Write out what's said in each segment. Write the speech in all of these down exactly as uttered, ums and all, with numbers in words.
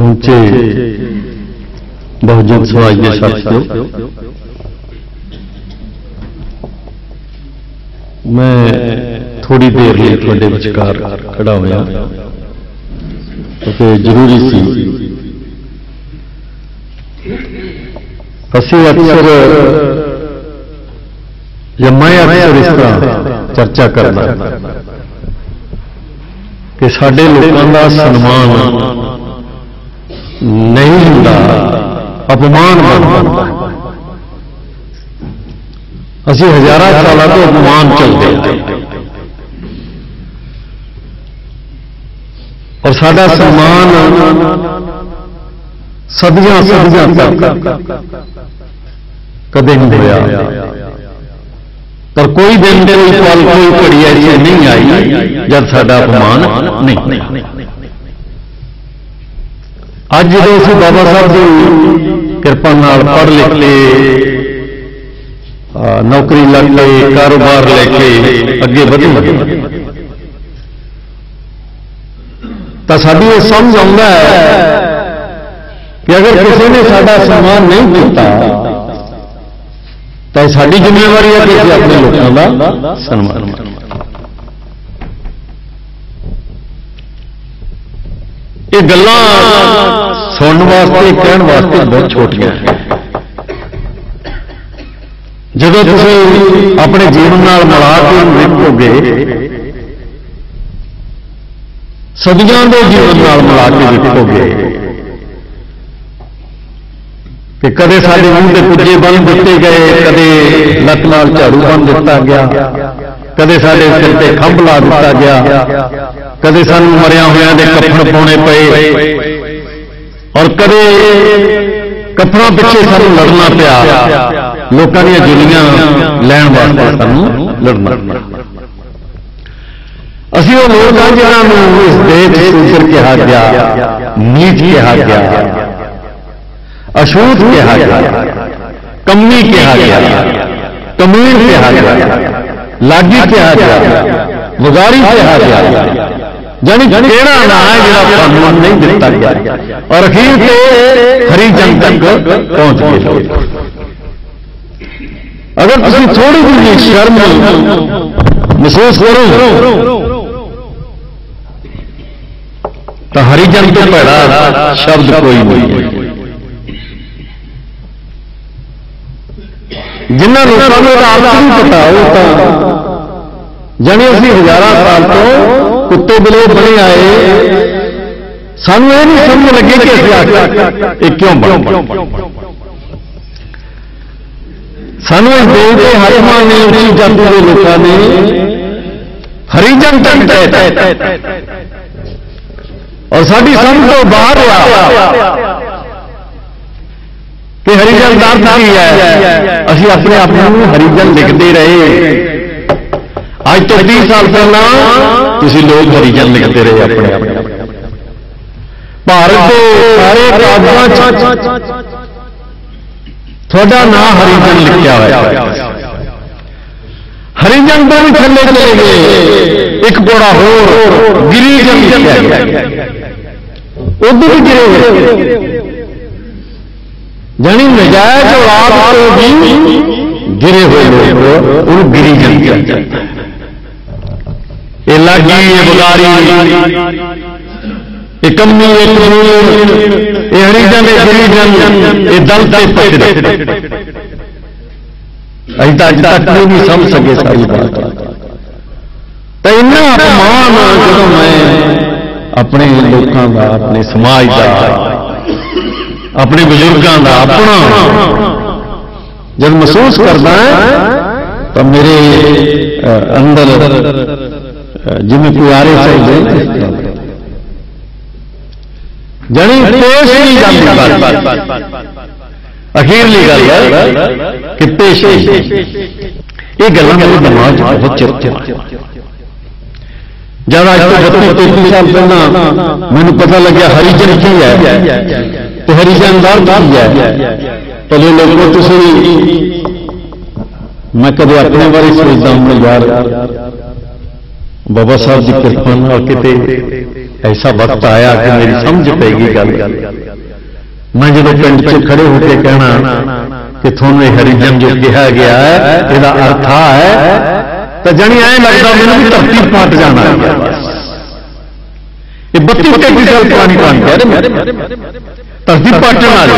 पहुंचे बहुजन समाज के साथियों, मैं थोड़ी देर लिए थोड़े विचकार खड़ा होया क्योंकि जरूरी सी। असी अक्सर या मैं अक्सर इस तरह चर्चा करना कि साडे लोगों का सन्मान नहीं होता, अपमान बनता। असी हजारा साल तो अपमान चलते और साडा सम्मान सदियां सदियां तक कदे नहीं होया। पर कोई दिन कोई पल कोई घड़ी ऐसी नहीं आई जब साडा अपमान नहीं। अज जो असीं बाबा साहब की कृपा नाल पढ़ लिख के नौकरी लग के कारोबार लेके अगे बढ़े तो साडी ये समझ आउंदा है कि अगर किसी ने साडा सम्मान नहीं किया तो साडी जिम्मेवारी है कि असीं अपने लोगों का सम्मान करें। ये गल्लां सुनने वास्ते कहने वास्ते बहुत छोटियां हैं। जब तुम अपने जीवन नाल मिला के देखोगे, सदियों के जीवन नाल मिला के देखोगे कि कदे साडे मूँह के पुज्जे बन दिते गए, कदे लत नाल झाड़ू बन दिता गया, कदे साडे सिर ते खंभ ला दिता गया, कदे सानू मरिया होया दे कफन पाउणे पए और कदे कफना पिछे सानू लड़ना पिया, लोगों दी जुलियां लैण वास्ते सानू लड़ना। असीं वो लोग हां जिन्हां नूं इस देश सूत्र कहा गया, नीच कहा गया, अछूत कहा गया, कमी कहा गया, कमीर कहा गया, लागी कहा गया, वगारी कहा गया, जानी केड़ा ना है जिहड़ा कानून नहीं दिता गया और अखीर ते हरिजन तक पहुंच गए। अगर तुसीं थोड़ी जी शर्म महसूस करो तो हरिजन तो भैड़ा शब्द कोई नहीं है। जिन्होंने लोगों को अर्थ नहीं पता वो तो जाने असीं हजारां साल तो कुत्ते बिले बने आए, सानू ये नहीं समझ लगे कि असीं ये क्यों बने। सानू इस देश के हाकिमां ने, उच्ची जाति के लोगों ने हरिजन तक तय और साडी समझ तो बाहर आ कि हरिजन दर्द की है। असीं अपने आप को हरिजन लिखते रहे। आज तो तीस साल पहला तुसीं लोग हरिजन लिखते रहे अपने आप। भारत के सारे कागजां थोड़ा नाम हरिजन लिखा हुआ। हरिजन तो भी थले चले गए, एक बड़ा होर गिरिजन लिखा गया, उधर भी गिरे हुए जानी नजायज औलाद को भी गिरे हुए लोग उन गिरिजन कहते हैं। ये लागी, ये बगारी, ये कमी, ये कमीर, ये हरिजन, ये गिरिजन, ये दल ते पकड़े अज तक कोई नहीं समझ सके सारी बात। तो इन्ना अपमान जो मैं अपने लोगों का, अपने समाज का, अपने बुजुर्गों का अपना जब महसूस करता है तो मेरे अंदर जिम्मे कोई आरे चाहिए जानी पेश नहीं जाती। अखीरली गल है कि पेश ये गल्लां मेरे दिमाग बहुत चिर जब आज तो बत्तीस तैंतीस साल पहला मैंने पता लगे हरिजन की है तो हरिजन दर्द की है। पहले लोगों तुसीं मैं कदे अपने बारे सोचता हूँ यार बाबा साहब की कृपा नाल किते ऐसा वक्त आया कि मेरी समझ पैगी गल। मैं जो पिंड च खड़े होकर कहना कि थोनों हरिजन जो कहा गया है इसका अर्थ है, तो जानी ऐ लगता मैंने भी धरती पाट जाना है। ये बत्ती तेती साल पुरानी कहानी कह रहे धरती पाटन वाली।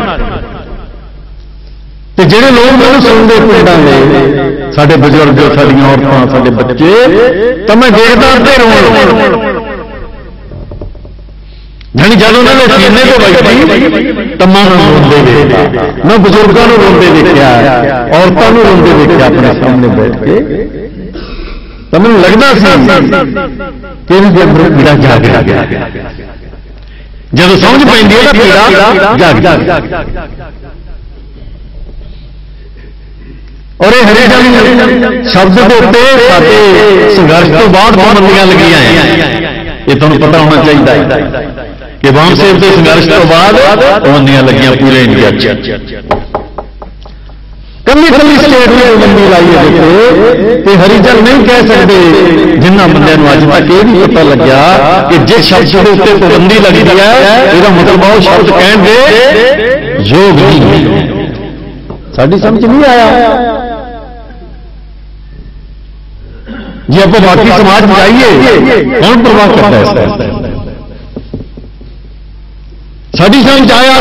तो जेडे लोग मैं सुनते पिंडा में साडे बजुर्ग, साडियां औरतां, साडे बच्चे, तो मैं देखता ते रोण जानी जब उन्होंने सीने को बैठी तम्मा रोंदे देखा, मैं बुजुर्गों को रोंदे देखा, औरतों को रोंदे देखा अपने सामने बैठ के। तो मैं लगता कि अंदर पीड़ा जाग गया। जब समझ पैंदी है पीड़ा जाग जाग। और ये हरिजन शब्द के उत्ते साडे संघर्ष तो बाद पाबंदियां लगियां हैं। ये तुहानूं पता होना चाहिए कि वाम सेव के संघर्ष तो बाद पाबंदियां लगियां पूरे इंडिया च। कली कली स्टेट में पाबंदी लाई है देखो, हरिजन नहीं कह सकते जिन्होंने बंदे अज तक ये नहीं पता लग्या कि जिस शब्द के उत्ते पाबंदी लगी है इसका मतलब वो शब्द कहण दे योग नहीं। साडी समझ नहीं आया। जी आप बाकी समाज में जाइए कौन परवाह करता है? साड़ी समझ आया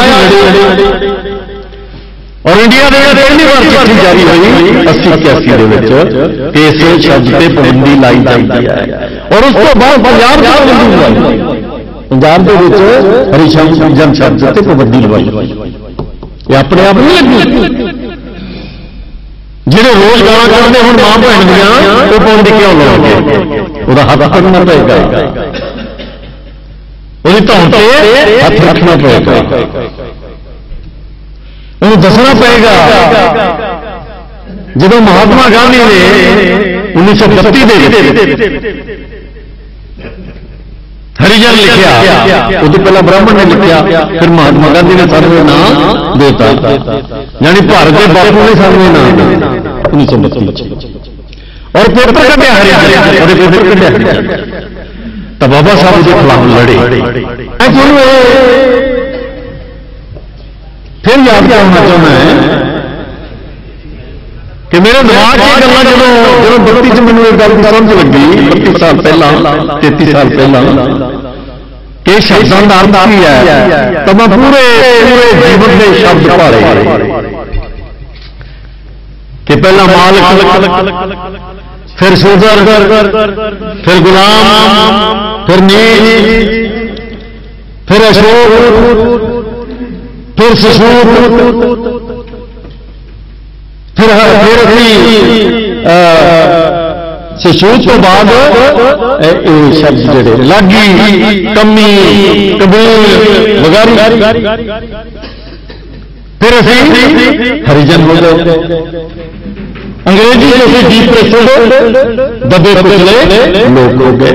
और इंडिया में पहली बार चिट्ठी जारी हुई अस्सी इक्यासी के इस शब्द से पाबंदी लाई जाती है। और उस तो बाद पंजाब से पाबंदी लाई, पंजाब के हरिजन शब्द से पाबंदी लवाई। ये अपने आप नहीं लगी। ਜਿਹੜੇ रोज गाना करते हूँ मां भैन दियां वो पाबंदी क्यों लाओगे? ਉਹਦਾ ਹੱਥ ਰੱਖਣਾ ਪਏਗਾ, ਉਹਦੀ ਧੌਣ ਤੇ ਹੱਥ ਰੱਖਣਾ ਪਏਗਾ, ਉਹਨੂੰ ਦੱਸਣਾ ਪਏਗਾ। ਜਦੋਂ ਮਹਾਤਮਾ ਗਾਂਧੀ ਨੇ उन्नीस सौ बत्ती ਦੇ हरिजन लिखिया, उस पहला ब्राह्मण ने लिखिया, फिर महात्मा गांधी ने सानू नाम देता, यानी भारत के बापू ने सानू नाम दिया उन्नीस सौ बत्ती। और पेपर कटिया हरिजन, और पेपर कटिया हरिजन, तो बाबा साहब के खिलाफ लड़े। फिर याद करना चाहना है कि मेरे दिमाग की गल्लां जो जो बत्ती च मैनूं एक गल समझ लगी बत्ती साल पहला तेती साल पहला कि शब्दां दा अर्थ की है, तो मैं पूरे पूरे जीवन के शब्द पढ़े कि पहला मालिक, फिर सूदर, फिर गुलाम, फिर नीच, फिर अशोक, फिर ससूर, फिर फिर ससूत तो बाद शब्द जड़े लागी, कमी, कबूल वगैरह, फिर असी हरिजन हो गए। अंग्रेजी जैसे डिप्रेशन दबे कुचले लोग हो गए।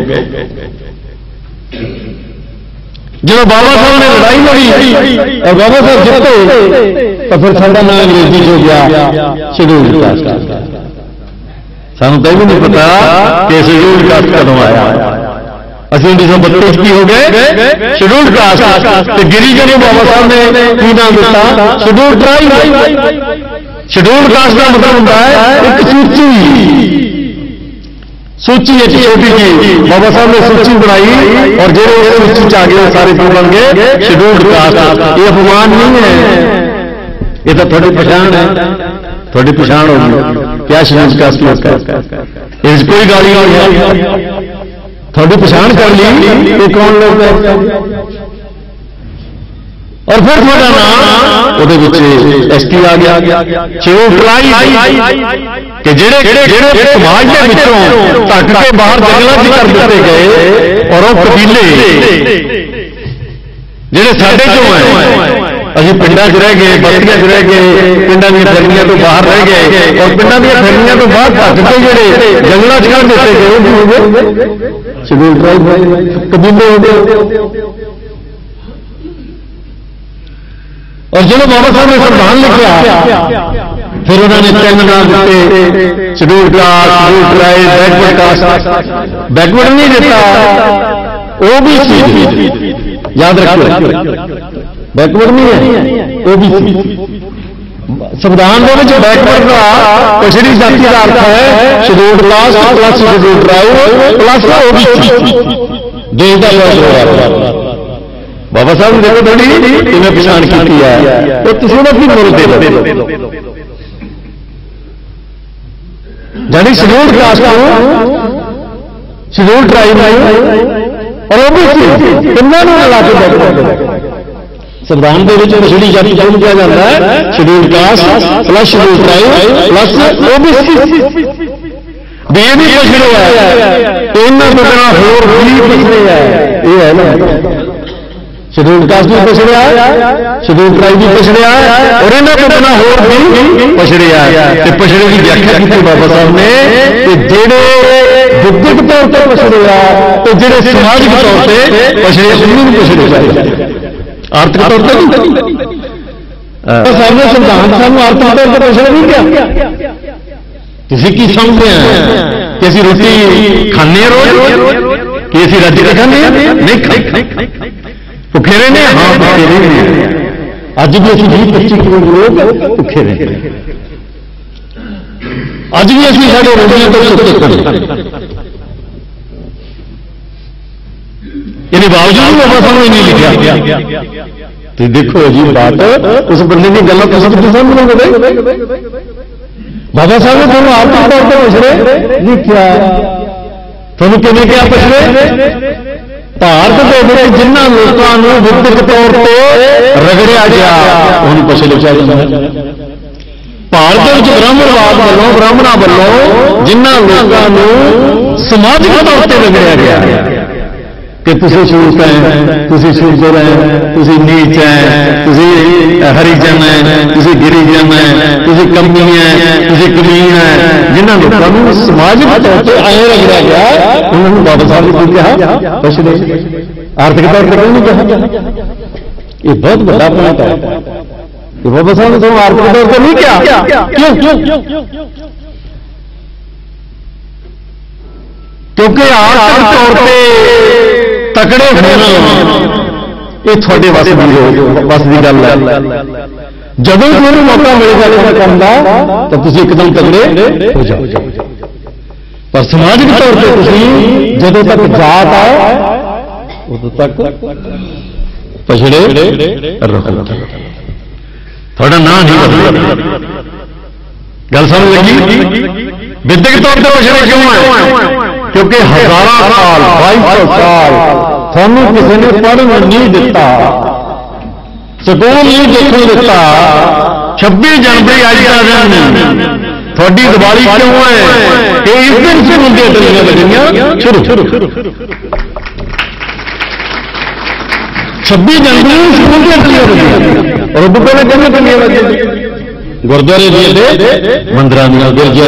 जब बाबा साहब ने लड़ाई लड़ी और बाबा साहब जीते तो फिर साडा नाम अंग्रेजी हो गया शेड्यूल्ड कास्ट। सानू तो भी नहीं पता कि शेड्यूल्ड कास्ट कदों आया। असं उन्नीस सौ बत्तीस की हो गए शेड्यूल्ड कास्ट, गिरिजन को बाबा साहब ने की नाम दिता शेड्यूल्ड ट्राइब। शेड्यूल्ड कास्ट का मतलब होता है एक सूची, सूची एक छोटी जी बाबा साहब ने सूची बनाई और जो सूची च आ गए सारे बन गए शेड्यूल्ड कास्ट। ये अपमान नहीं है, ये तो थोड़ी पहचान है, थोड़ी पहचान होगी क्या शेड्यूल्ड कास्ट लोग का इस कोई गाली नहीं है। थोड़ी पहचान कर ली ये कौन लोग है और फिर थोड़ा नाम एस टी आ गया कि जेड़े समाज के विचों धक के बाहर जंगलों च कर दिते गए और वो कबीले जेड़े साडे चों है असीं पिंडां च रह गए, बस्तियां च रह गए, पिंडां दी फैमिलियां तो बाहर रह गए और पिंडां दी फैमिलियां तो बाहर धक के जेड़े जंगलों च कर दिते गए वो हो गए शेड्यूल्ड ट्राइब कबीले हो गए। और जो बाबा साहब ने संविधान लिखा फिर उन्होंने तीन नाम दिते scheduled caste, scheduled tribe, backward caste. Backward नहीं दिता ओबीसी याद रखियो, बैकवर्ड नहीं है, ओबीसी। संविधान के बैकवर्ड का पिछड़ी जाति का अर्थ है scheduled caste plus scheduled tribe plus OBC. देश का बाबा साहब ने देखो थोड़ी इन्हें पछाण की है तो तुम की मुल दे दो, यानी शेड्यूल्ड कास्ट शेड्यूल्ड ट्राइब और ओबीसी इन्होंने मिला के बैकवर्ड। संविधान के पिछड़ी जाति को किया जाता है scheduled caste plus scheduled tribe plus OBC. ये भी पिछड़े है तो इन्होंने बदला होर भी पिछड़े है, ये है ना। शेड्यूल्ड कास्ट भी पिछड़े है, शेड्यूल्ड ट्राइब भी पिछड़े है और इन्होंने बदला होर भी पिछड़े है। पिछड़े की व्याख्या की बाबा साहब ने जेड़े बुद्धिक तौर पर पिछड़े है तो जेड़े समाजिक तौर पर पिछड़े उन्होंने पिछड़े चाहिए, आर्थिक तौर पर सामने संविधान सानू आर्थिक तौर पर पिछड़े नहीं किया। तुम की समझते हैं कि असं रोटी खाने रोज कि असं रज के खाने नहीं खाई भुखे रहे हैं। हाँ भुखे रहे हैं, अज भी असं बीस पच्ची करोड़ लोग भुखे रहे हैं, अज भी असं साढ़े रोटियां तो ये बावजूद बाबा साहब ने नहीं लिखा। तो देखो जी बात उस बंदे की गल तुम समझोगे। बाबा साहब ने तुम आर्थिक तौर पर पिछड़े नहीं किया, तुम किमें क्या पिछड़े भारत के विच जिन्होंने लोगों विधिक तौर पर रगड़िया गया उन्होंने पिछले चाहिए। भारत के ब्राह्मणवाद वालों ब्राह्मणों वालों जिन्होंने लोगों समाजिक तौर पर रगड़िया गया कि तुसी छूत है, तुसी शूद्र है, तुसी नीच है, तुसी हरिजन है, तुसी गिरिजन है, तुसी कमी है, तुसी कमीन है, जिन्होंने लोगों को समाजिक तौर पर आए रगड़ा गया उन्होंने बाबा साहब ने कहा पिछड़े, आर्थिक तौर पर नहीं कहा। ये बहुत बड़ा पॉइंट है। बाबा साहब ने तो आर्थिक तौर पर नहीं किया, क्यों? क्योंकि आर्थिक तौर पर तकड़े होना ये थोड़े बस बस की गल है। जब तुम्हें मौका मिलेगा काम करने का तो तुम एकदम तगड़े हो जाओ, पर समाजिक तौर पर जदों तक जात है उदों तक पिछड़े रहो। थोड़ा ना नहीं बदल गल समझ लगी। विधिक तौर पर पिछड़े क्यों है? क्योंकि हजारों साल बाईस सौ साल थानू किसी ने पढ़न नहीं दिता, स्कूल नहीं देखने दिता। छब्बी जनवरी अज का दिन थोड़ी दिवाली क्यों है कि इस दिन से मुंडियां टलियां बजनियां शुरू। छब्बी जनवरी स्कूल की टलियां बजियां और उदू पहले कहने टलियां बजियां गुरुद्वारे मंदिर गिरजिया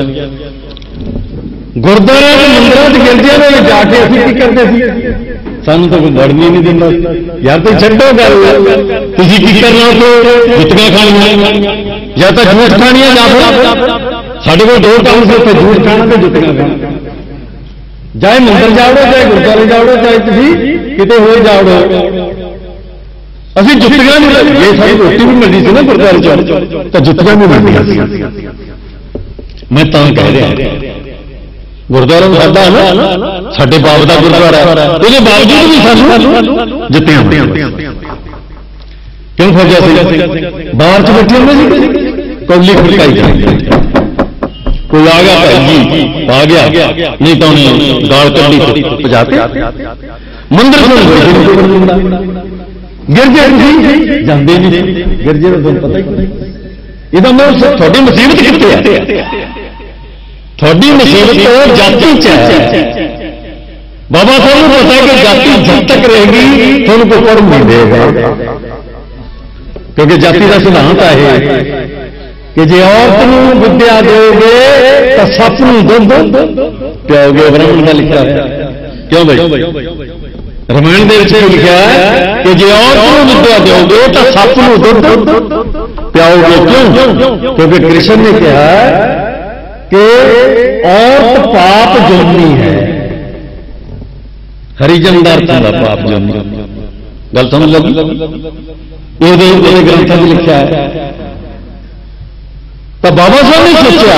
गुरुद्वारे मंदिर गिरजिया में जाके असीं की करते थे, सानू तो कोई बढ़नी नहीं दिंदा यार। तो छड्डो गल, तुसीं की करना तो जुत्तियां खाणियां या तो झूठ खाणियां या फिर साडे कोल दो काम से उत्थे झूठ खाना ते जुत्तियां खाना। चाहे मंदिर जाओ चाहे गुरुद्वारे जाओ चाहे तुसीं किते होर जाओ, असीं जुत्तियां नहीं जे साडी रोटी भी मिलदी सी ना गुरुद्वारे च तां जुत्तियां भी मिलदियां सी। मैं तां कह रहा गुरुद्वारा साडा है ना, साडे बाप दा गुरुद्वारा है, उसके बावजूद भी सानू जुत्तियां क्यों फौजा सी? बाहर च बैठे होंगे जी कौली खड़काई जाए, कोई आ गया भाई जी आ गया, नहीं तो उन्हें गाल कड़ी पजाते मंदिर से गिरजे जाते नहीं। गिरजे का तुम पता ही ये थोड़ी मुसीबत कितने है, थोड़ी मुसीबत जाति च है। बाबा साहब को पता है कि जाति जब तक रहेगी थोड़ा कोई पढ़ नहीं देगा, क्योंकि जाति का सिद्धांत है कि जे औरत को विद्या दोगे तो सप नूं दुध पियाओगे। ब्राह्मण का लिखा है क्यों भाई? रामायण दे विच लिखा है कि जे औरत को विद्या दोगे तो सप नूं दुध पियाओगे। क्यों? क्योंकि कृष्ण ने कहा कि औरत पाप जोनी है, हरिजन का अर्थ होंगे पाप जोनी। गल समझ लगी? ये ग्रंथों में लिखा है। तो बाबा साहब ने सोचा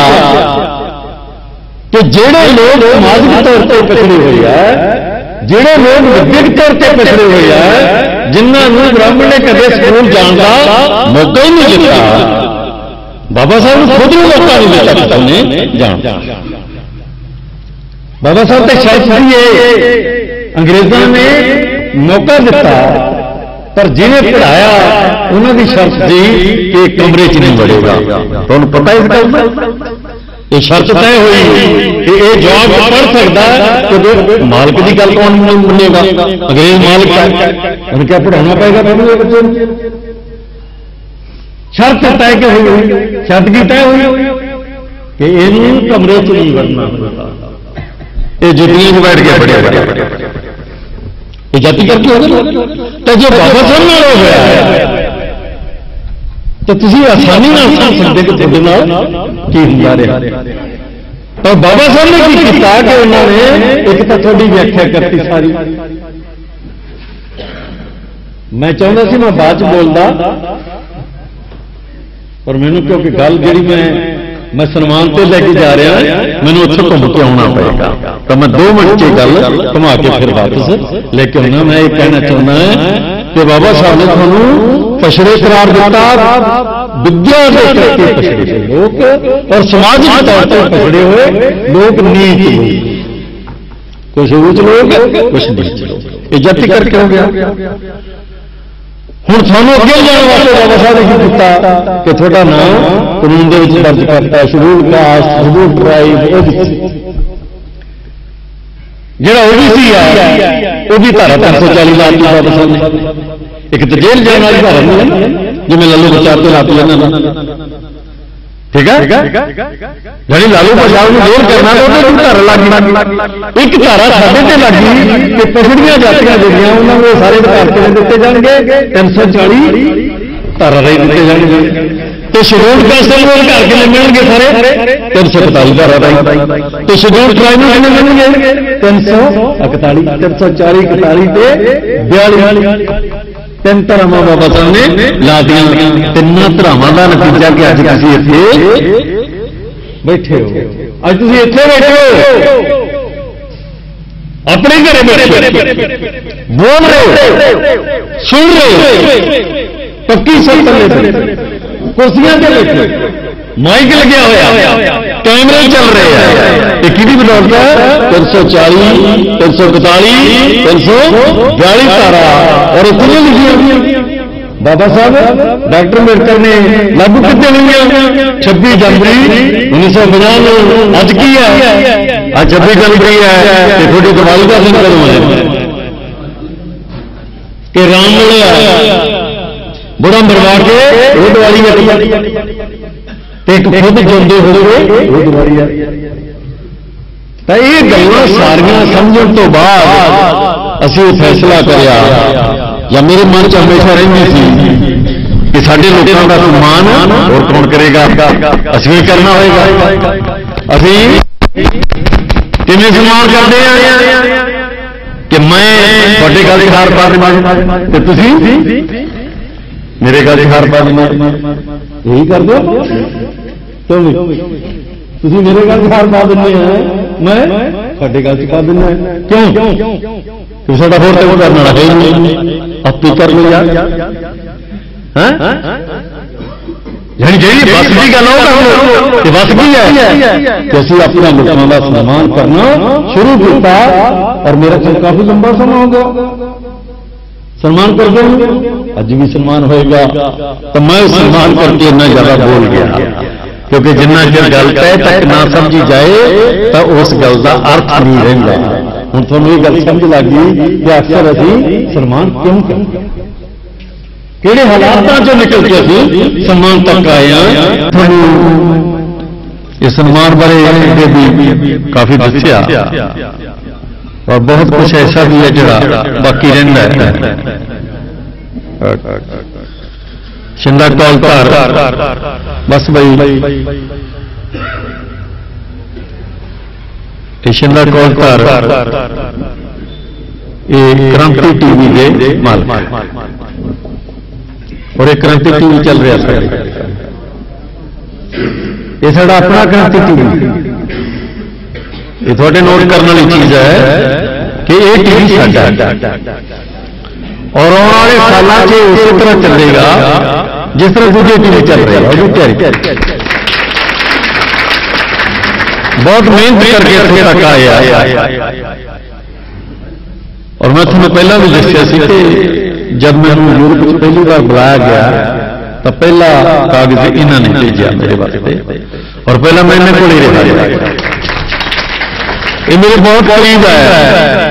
कि जेड़े लोग समाजिक तौर पर पिछड़े हुए हैं, जेड़े लोग विद्यक तौर पर पिछड़े हुए हैं, जिन्होंने ब्राह्मण ने कदे स्कूल जाने का मौका ही नहीं दिता, बाबा साहब ने खुद भी मौका नहीं दिता कि तुमने जान। बाबा साहब तो शर्त है, अंग्रेजों ने मौका दिता, पर जिन्हें पढ़ाया उन्होंने शर्त दी कि कमरे च नहीं बढ़ेगा। तो पता इस गल का ये शर्त तय हुई कि यह जॉब पढ़ सकता है तो मालिक की गल कौन मनेगा? अंग्रेज मालिक है, उन्हें क्या पढ़ाना पड़ेगा बच्चे? शर्त तय के हुई, शर्त की तय हुई कि इन कमरे च नहीं बढ़ना, ये जुटियां च बैठ के पढ़ेगा, ये जाति करके हो गया। तो जो बाबा साहब नाल हो गया तो तुम आसानी नाल समझ सकते कि तुहाडे नाल की हुंदा रहा। और बाबा साहब ने की किया कि उन्होंने एक तो थोड़ी व्याख्या करती सारी, मैं चाहता सी मैं बाद च बोलदा, पर मैनू क्योंकि गल जी मैं मैं सन्मान से लेके जा रहा, मैंने उत्थों घूम के आना पड़ेगा, तो मैं दो मिनट की गल घुमा के फिर वापस लेके आना। मैं ये कहना चाहना है कि बाबा साहब ने थानू पछड़े करार दिता, विद्या के करके पछड़े हुए लोग और सामाजिक तौर पर पछड़े हुए लोग नीच लोग, कुछ ऊंच लोग कुछ नीच लोग, ये जाति करके हो गया। हुण थानू अगे जाने वास्ते बाबा साहब ने किया कि थोड़ा नाम कानून दे विच दर्ज करता है, शेड्यूल कास्ट, शेड्यूल ट्राइब, जिहड़ा ओबीसी है वो भी धारा तीन सौ चाली ला दी बाबा साहब ने। एक तो जेल जाने वाली धारा नहीं है जिवें लालू प्रसाद ते लाती है, ठीक है, यानी लालू प्रसाद को जोर करना तो धारा लग, एक धारा साडे ते लगी कि पछड़ियां जातियां ਜਿਹੜੀਆਂ ਉਹਨਾਂ ਨੂੰ ਸਾਰੇ ਅਧਿਕਾਰ ਕਿਵੇਂ ਦਿੱਤੇ ਜਾਣਗੇ, तीन सौ चाली धारा राही ਦਿੱਤੇ ਜਾਣਗੇ, तो शेड्यूल कास्ट ਨੂੰ ਅਧਿਕਾਰ ਕਿਵੇਂ ਮਿਲਣਗੇ ਸਾਰੇ तीन सौ इकतालीस धारा राही, तो शेड्यूल ट्राइब ਨੂੰ ਕਿਵੇਂ ਮਿਲਣਗੇ तीन सौ इकतालीस, तीन सौ चाली इकतालीस ते बयालीस तीन धरावां बाबा साहब ने ला दियां। तिन्नां धरावां का नतीजा कि अज तुसीं इत्थे बैठे हो, अज तुसीं इत्थे बैठे हो, अपने घरे बैठे बोल रहे हो, सुन रहे हो, पक्की सत्ता कुर्सियां ते बैठे, माइक लगे होया, कैमरे चल रहे हैं, ये किहदी बदौलत है? तीन सौ चाली, तीन सौ इकताली, तीन सौ बयालीस धारा और इतनी लिखी बाबा साहब डॉक्टर अम्बेडकर ने लागू कितने हुई छब्बीस जनवरी उन्नीस सौ पचास। अज की है? आज छब्बीस जनवरी है कि थोड़ी दिवाली का दिन कदों है कि राम मिले बुढ़ा मरवा के वो दिवाली एक खुद जिंदे हुए वो दिवाली है। तो ये गल्लां सारियां समझण तो बाद असीं फैसला करिया या मेरे मन च हमेशा रही थी कि साडे लोगों का सम्मान और कौन करेगा? असीं भी करना होगा। असीं किवें सम्मान करते हैं कि मैं तुहाडे गल च हार पा देवां ते तुसीं मेरे गल च हार पा देना, यही कर दो क्यों? तुसीं मेरे गल च हार पा देने हैं, मैं तुहाडे गल च पा देना, क्यों? कि साडा होर ते करने वाला है नहीं, आप ही कर लो यार। यानी जी बस की गल हो बस की है कि असीं अपने लोगों का सम्मान करना शुरू किया और मेरा ख्याल काफी लंबा समय हो गया सम्मान कर दो, अज भी सम्मान होएगा। तो मैं सम्मान करके इतना ज्यादा बोल गया क्योंकि जिन्ना चर गल तय तक ना समझी जाए तो उस गल का अर्थ नहीं रहिंदा। हुण तुहानूं ये गल समझ लग गई कि अक्सर असीं सम्मान क्यों करते, किहड़े हालातां चों निकल के असीं सम्मान तक आए हैं। तुहानूं इस सम्मान बारे भी काफी दस्सिया और बहुत कुछ ऐसा भी है जिहड़ा बाकी रहिंदा है। शिंदा कौल धार बस बई शिंदा कौल धार ये क्रांति टीवी के मालिक और एक क्रांति टीवी चल रहा है, ये साडा अपना क्रांति टीवी। ये थोड़े नोट करने वाली चीज है कि ये टीवी साडा और आने वाले सालों से उसी तरह चलेगा जिस तरह दूसरे टीवी चल रहे हैं। अभी तैयारी बहुत मेहनत करके इत्थे तक आया और मैं तुम्हें पहला भी दसिया सी कि जब मैंने यूरोप में पहली बार बुलाया गया तो पहला कागज इन्होंने भेजा मेरे वास्ते और पहला मैंने को ही रहा। ये मेरे बहुत करीब है,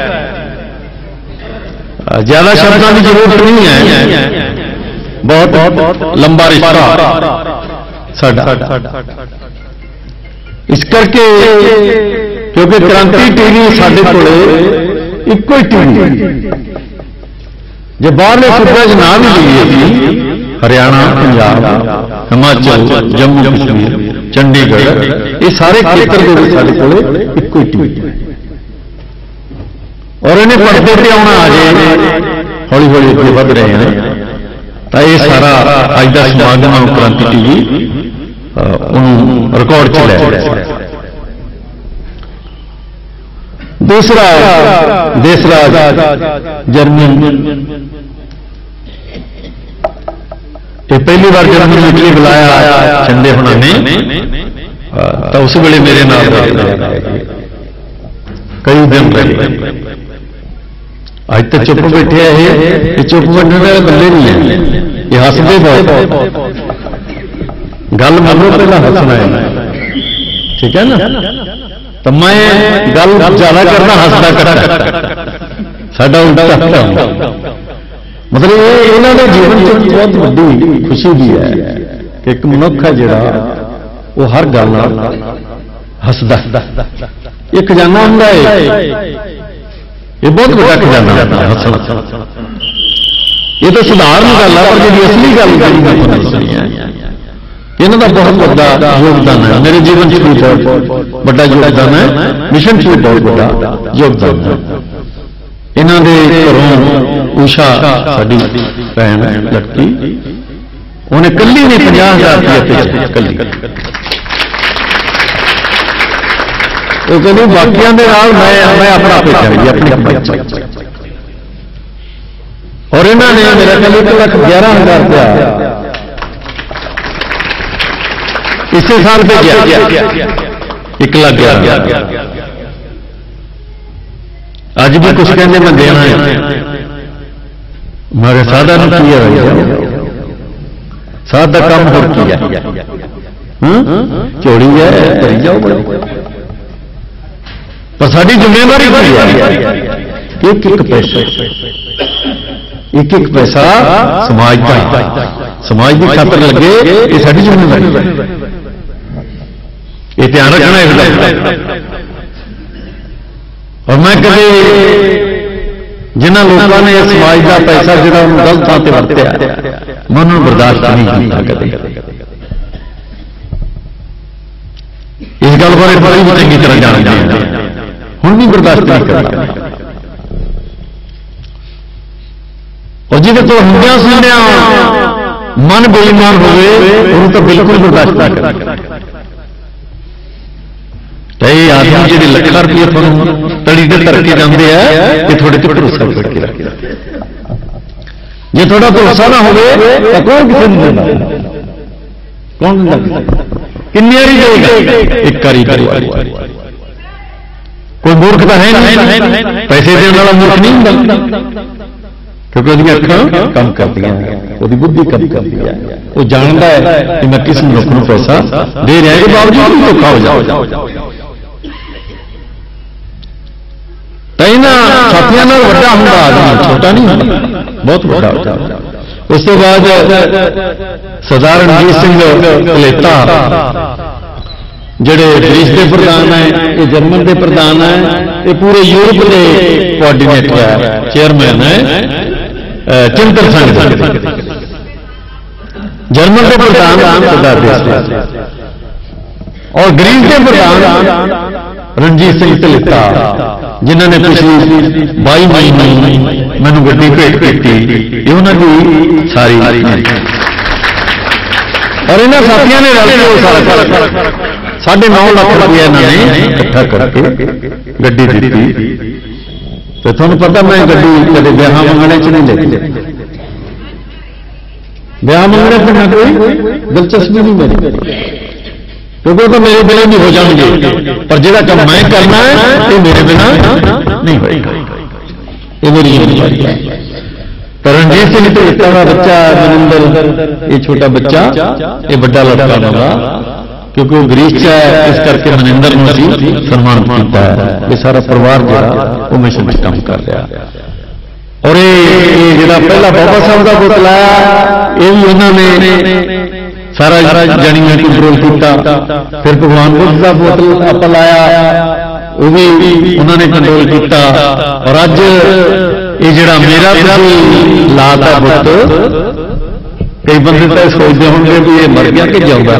ज्यादा शब्दों की जरूरत नहीं है, बहुत बहुत लंबा रिश्ता साडा। इस करके क्योंकि क्रांति टीवी साडे कोले इको ही टीवी जो बाहरले सूबे ना भी लीए हरियाणा, पंजाब, हिमाचल, जम्मू कश्मीर, चंडीगढ़, ये सारे खेतर के साडे कोले इको ही टीवी और इन्हें पढ़ते पे आना आ जाए हौली हौली अगे वध रहे हैं। तो ये सारा अज का समागम क्रांति टीवी रिकॉर्ड च लिया। दूसरा देशराज जर्मनी, ये पहली बार जर्मनी में बुलाया चंडे होना ने तो उस वेले मेरे नाल कई दिन रहे। अज तो चुप बैठे ये चुप बैठने वाले बंदे नहीं है, ये हसदे बहुत। गल मनो पहला हसना है, ठीक है ना। तो मैं गल ज्यादा करना हसदा करता साडा उल्टा। मतलब ये इन्होंने जीवन च बहुत बड़ी खुशी भी है कि एक मनुख है जिहड़ा वो हर गल हसदा। ये खजाना हुंदा है, ये बहुत बड़ा खजाना है हसना। ये तो साधारण गल है पर जी असली गल मैं दसनी है इन्हों का बहुत बड़ा योगदान है। मेरे जीवन से भी बहुत बड़ा योगदान है, मिशन से भी बहुत बड़ा योगदान है। इन्होंने घरों उषा साडी भैन लड़की उन्हें कली ने पचास हजार रुपये कली तो कहूँ बाकिया मैं अपना भेजा अपनी कमाई और इन्होंने मेरा कहते एक लख ग्यारह हजार रुपया इसे साल पे गया एक लाख ग्यारह। अज भी कुछ कहते मैं देना है मेरे साधा ने किया साध का काम और किया चोड़ी है करी जाओ पर साड़ी जिम्मेदारी एक एक पैसा एक एक पैसा समाज का समाज की खातर लगे ये साड़ी जिम्मेदारी ये ध्यान रखना है। और मैं कभी जिन्होंने लोगों ने समाज का पैसा जो गलत थां ते वरत्या मैं उन्होंने बर्दाश्त नहीं किया कभी। इस गल बारे बड़ी भी चंगी तरह जानते हैं, हुण भी बर्दाश्त नहीं करना। और जिसे तो हुंदियां सुनिया मन बेईमान होवे उन्होंने तो बिल्कुल बर्दाश्त नहीं करना। ये आदमी जी लखा रुपये थोड़ा तड़ी से करके जाते हैं ये थोड़े तो भरोसा करके रखते जे थोड़ा भरोसा ना हो तो कौन किसी नहीं देना कौन किन्नी बारी देगा एक कारीगर कोई मूर्ख तो है नहीं पैसे देने वाला मूर्ख नहीं होता क्योंकि उसकी अखा कम करती हैं बुद्धि कम करती है वो जानता है कि मैं किस मनुख को पैसा दे रहा है बावजूद भी धोखा हो जाओ साथियों वड्डा होंगे आदमी छोटा नहीं होता बहुत बड़ा होता। उस तो बाद सरदार रणजीत सिंह कलेता जेडे ग्रीस के प्रधान है ये जर्मन के प्रधान है ये पूरे यूरोप के कोआर्डीनेटर है चेयरमैन है चिंतन संघ जर्मन के प्रधान सरदार देश और ग्रीस के प्रधान रणजीत सिंह ढलिता जिन्होंने पिछली बाई मई में मैनू गड्डी भेंट की, ये उन्होंने सारी और इन्होंने साथियों ने रल के सारा साढ़े नौ लाख रुपया इन्होंने इकट्ठा करके गड्डी दी। तो थोड़ा पता मैं गड्डी कदे ब्याह मंगने च नहीं लेती, ब्याह मंगने पर मैं कोई दिलचस्पी नहीं मेरी, क्योंकि तो मेरे बिना भी हो जाएंगे, पर जो काम मैं करना है ये मेरे बिना नहीं होगा, ये मेरी जिम्मेदारी है। तो रणजीत सिंह ढलिता का बच्चा मनिंदर, ये छोटा बच्चा ये बड़ा लड़का होगा, क्योंकि वो गरीब च है, इस करके मनिंदर ने असीं सन्मानित किया है। ये सारा परिवार जो वो मिशन में काम कर रहा। और ये जो पहला बाबा साहब का पुत लाया, ये भी उन्होंने सारा जानी में कंट्रोल किया। फिर भगवान बुद्ध का पुत आप लाया, वो भी उन्होंने कंट्रोल किया। और अज ये जरा मेरा लाता पुत, कई बंदे तो सोचते होंगे भी ये मर गया कि जाऊंगा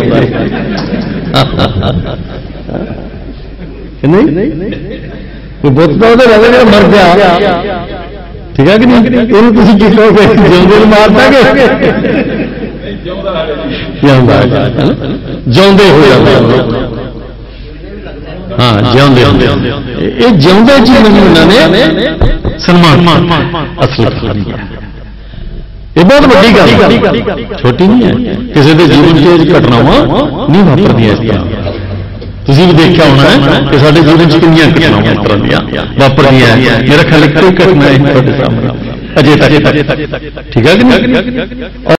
नहीं, बुत तो रहे मर गया, ठीक है कि नहीं? तुम की कहोगे जिंदे मार देंगे, जिंदे हो जाते, हाँ जिंदे ये जिंदे च मैंने उन्होंने सन्मान असल ये बहुत बड़ी गल, छोटी नहीं है। किसी के जीवन च घटनावां नहीं वापरदियां इस तरह। तुसीं भी देखा होना है कि साडे जीवन च कितनी घटनावां इस तरह दियां वापरदियां। मेरा ख्याल कोई घटना है सामने अजे तक, ठीक है कि नहीं?